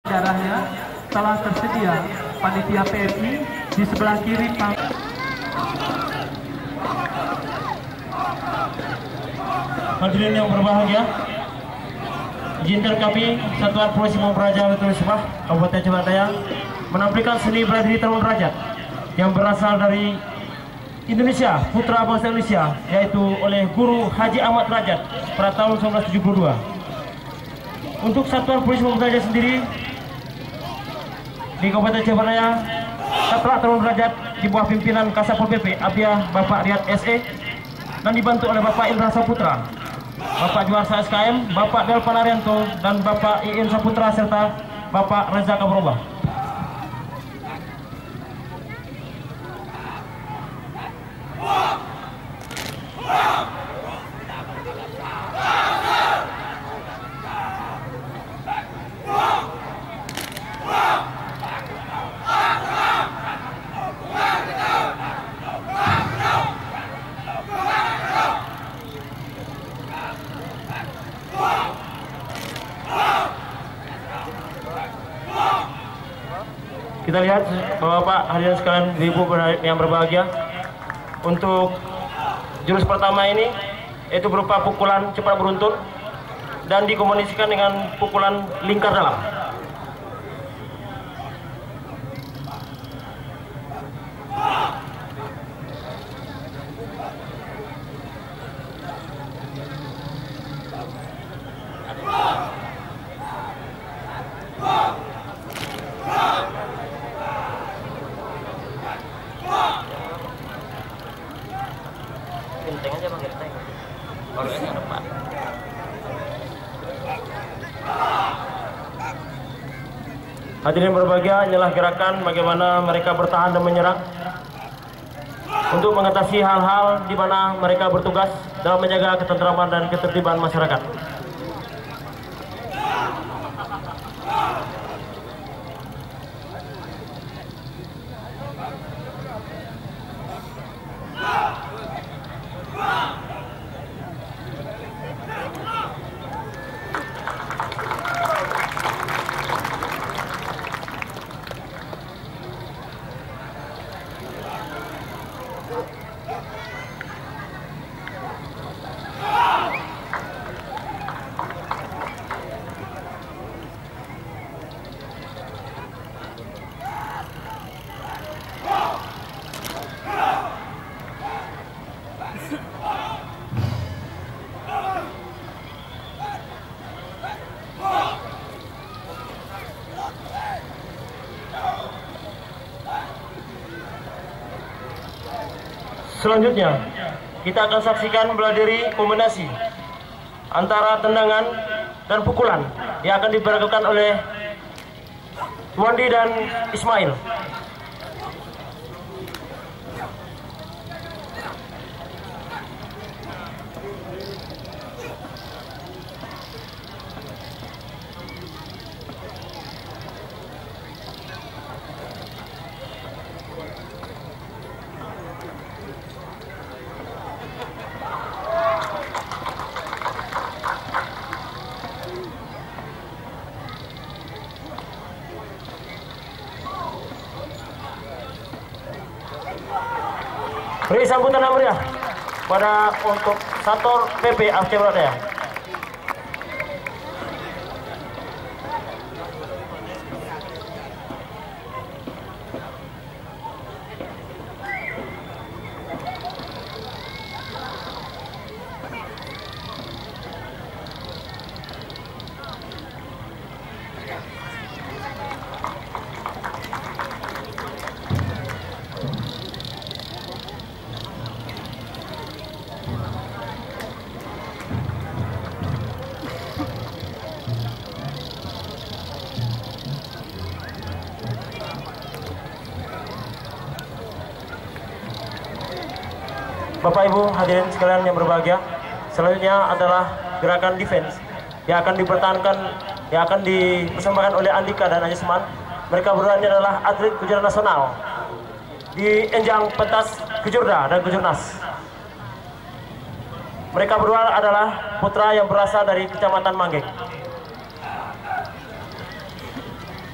Darahnya telah tersedia panitia PMI di sebelah kiri. Hadirin yang berbahagia, izinkan kami Satuan Polisi Pamung Praja Betul Subah Kabupaten Cimadaya menampilkan seni bela diri tarung derajat yang berasal dari Indonesia, putra bangsa Indonesia, yaitu oleh Guru Haji Ahmad Derajat pada tahun 1972. Untuk Satuan Polisi Pamung Praja sendiri di Kabupaten Cimadaya, Satuan Tarung Derajat di bawah pimpinan Kasatpol PP Abdiah Bapak Riyad SE dan dibantu oleh Bapak Indra Saputra, Bapak Juarsa SKM, Bapak Del Panarianto, dan Bapak Iin Saputra serta Bapak Reza Kabrobah. Kita lihat Bapak hadirin sekalian, ibu yang berbahagia, untuk jurus pertama ini yaitu berupa pukulan cepat beruntun dan dikombinasikan dengan pukulan lingkar dalam. Genteng aja Bang, genteng. Kalau ini ada Pak. Hadirin berbahagia, inilah gerakan bagaimana mereka bertahan dan menyerang untuk mengatasi hal-hal di mana mereka bertugas dalam menjaga ketentraman dan ketertiban masyarakat. Selanjutnya, kita akan saksikan bela diri kombinasi antara tendangan dan pukulan yang akan diberlakukan oleh Wandi dan Ismail. Beri sambutan yang meriah pada untuk Satpol PP Aceh Barat. Bapak Ibu hadirin sekalian yang berbahagia, selanjutnya adalah gerakan defense yang akan dipertahankan, yang akan dipersembahkan oleh Andika dan Anjasman. Mereka berdua ini adalah atlet kejuaraan nasional di jenjang pentas kejurda dan kejurnas. Mereka berdua adalah putra yang berasal dari Kecamatan Manggeng.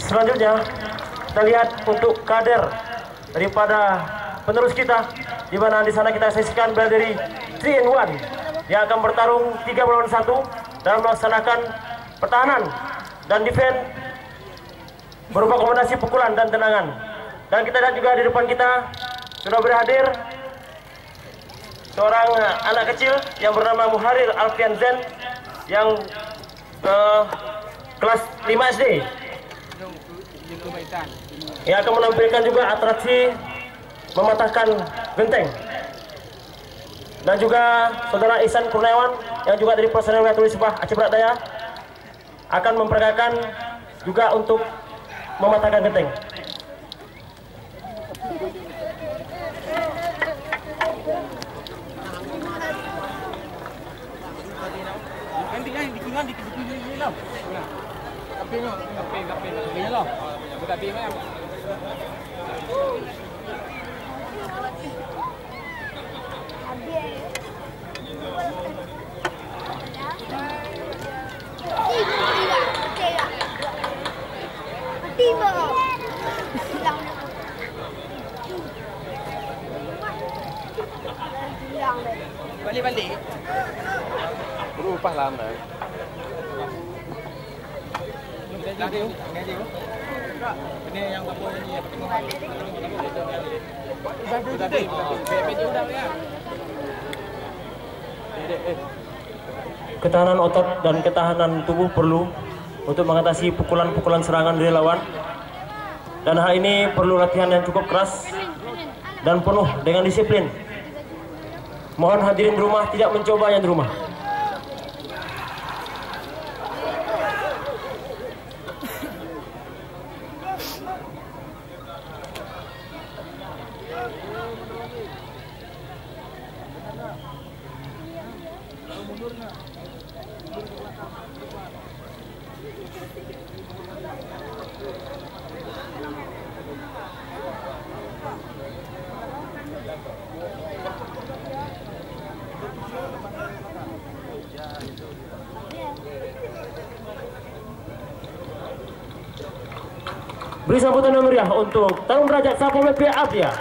Selanjutnya kita lihat untuk kader daripada penerus kita, di mana di sana kita saksikan berada dari 3-in-1 yang akan bertarung 3 melawan 1 dalam melaksanakan pertahanan dan defense berupa kombinasi pukulan dan tendangan. Dan kita lihat juga di depan kita sudah berhadir seorang anak kecil yang bernama Muharir Alfian Zen yang kelas 5 SD yang akan menampilkan juga atraksi mematahkan genteng. Dan juga saudara Ihsan Kurniawan yang juga dari personel Wilayah Tulisubah Aceh Barat Daya akan memperagakan juga untuk mematahkan genteng. Balik-balik. Berubah lama. Ini yang apa ini ya? Ketahanan otot dan ketahanan tubuh perlu untuk mengatasi pukulan-pukulan serangan dari lawan. Dan hal ini perlu latihan yang cukup keras dan penuh dengan disiplin. Mohon hadirin di rumah tidak mencobanya di rumah. Beri sambutan yang meriah untuk tarung derajat Sapol BP Asia.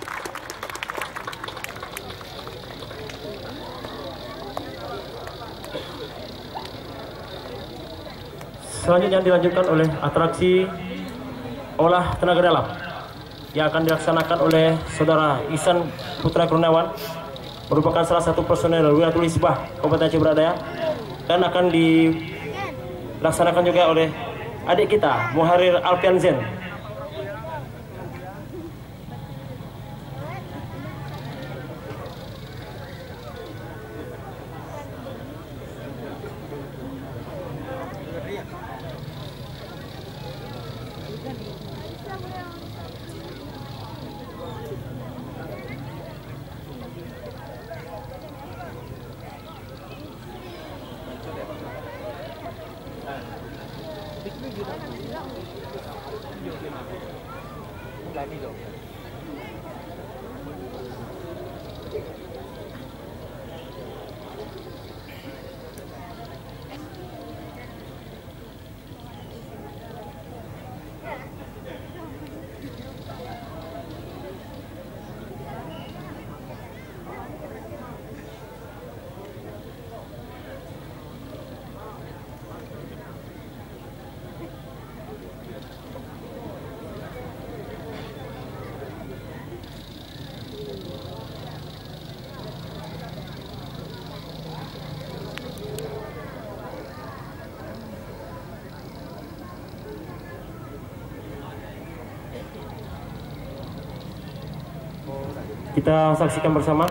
Selanjutnya dilanjutkan oleh atraksi olah tenaga dalam yang akan dilaksanakan oleh saudara Ihsan Putra Kurniawan, merupakan salah satu personel Wilayah Tulisubah Kabupaten Aceh Barat Daya, dan akan dilaksanakan juga oleh adik kita Muharir Alfian Zen. Kita saksikan bersama.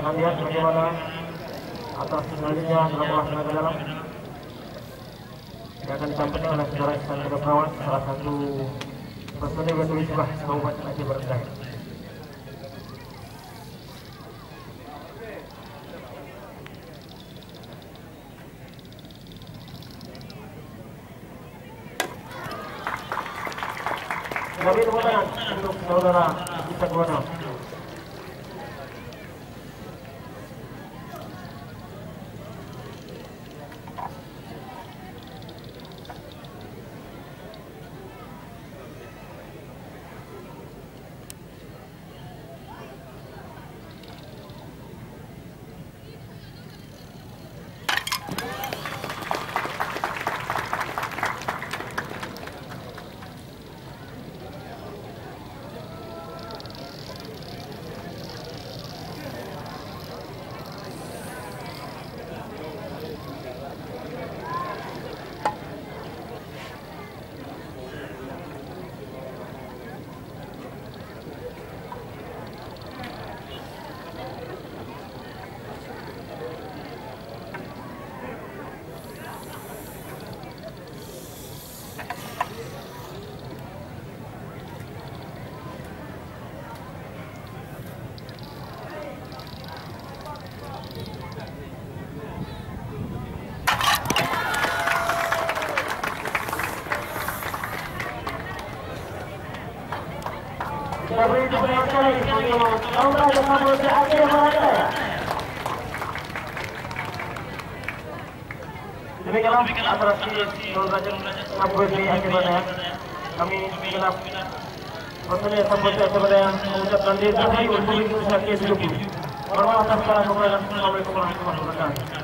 akan lihat bagaimana atas selanjutnya dalam olahraga ke dalam yang akan disampaikan oleh saudara Ihsan Perawan, salah satu personil Batu Lisbah Kabupaten Aceh Barat Daya. Kami tepuk tangan untuk saudara Ihsan Perawan. Demikianlah atraksi Derajat Ngabuburit Aceh Barat Daya. Kami segenap personil Samboja Aceh Barat Daya mengucapkan diri terhadap Republik Indonesia ke-70. Hormat atas para pemerintah. Assalamualaikum warahmatullahi wabarakatuh.